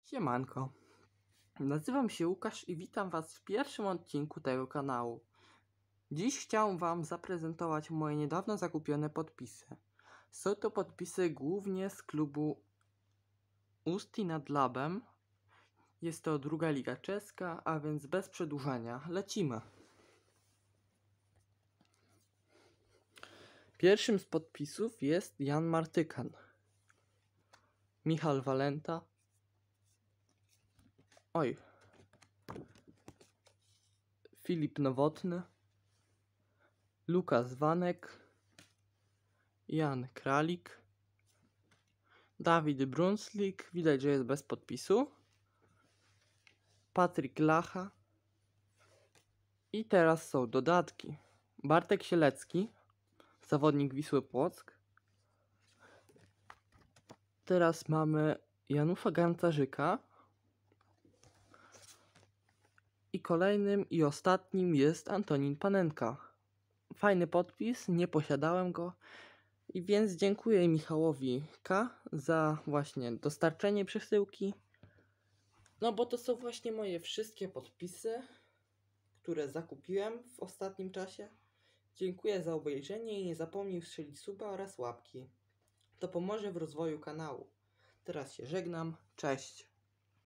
Siemanko, nazywam się Łukasz i witam Was w pierwszym odcinku tego kanału. Dziś chciałem Wam zaprezentować moje niedawno zakupione podpisy. Są to podpisy głównie z klubu Ústí nad Labem. Jest to druga liga czeska, a więc bez przedłużania lecimy. Pierwszym z podpisów jest Jan Martykan, Michal Walenta, Filip Nowotny, Lukas Wanek, Jan Kralik, Dawid Brunslik, widać, że jest bez podpisu, Patryk Lacha i teraz są dodatki. Bartek Sielecki, zawodnik Wisły Płock. Teraz mamy Janusza Gancarzyka i kolejnym i ostatnim jest Antonin Panenka. Fajny podpis, nie posiadałem go, i więc dziękuję Michałowi K. za właśnie dostarczenie przesyłki. No bo to są właśnie moje wszystkie podpisy, które zakupiłem w ostatnim czasie. Dziękuję za obejrzenie i nie zapomnij strzelić suba oraz łapki. To pomoże w rozwoju kanału. Teraz się żegnam, cześć.